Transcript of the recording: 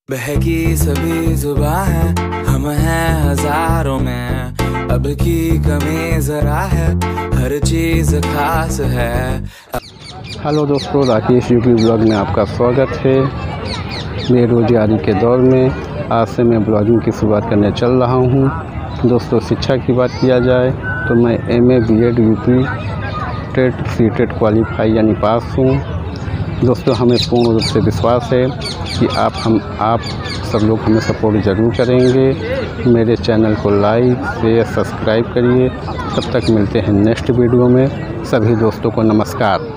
बहकी सभी जुबां है, हम हैं हजारों में, अब की कमी जरा है, हर चीज खास है। हेलो दोस्तों, राकेश यूट्यूब ब्लॉग में आपका स्वागत है। बेरोजगारी के दौर में आज से मैं ब्लॉगिंग की शुरुआत करने चल रहा हूं। दोस्तों, शिक्षा की बात किया जाए तो मैं MA BEd UP TET CTET qualify यानी पास हूं। दोस्तों, हमें पूर्ण रूप से विश्वास है कि आप सब लोग हमें सपोर्ट ज़रूर करेंगे। मेरे चैनल को लाइक शेयर सब्सक्राइब करिए। तब तक मिलते हैं नेक्स्ट वीडियो में। सभी दोस्तों को नमस्कार।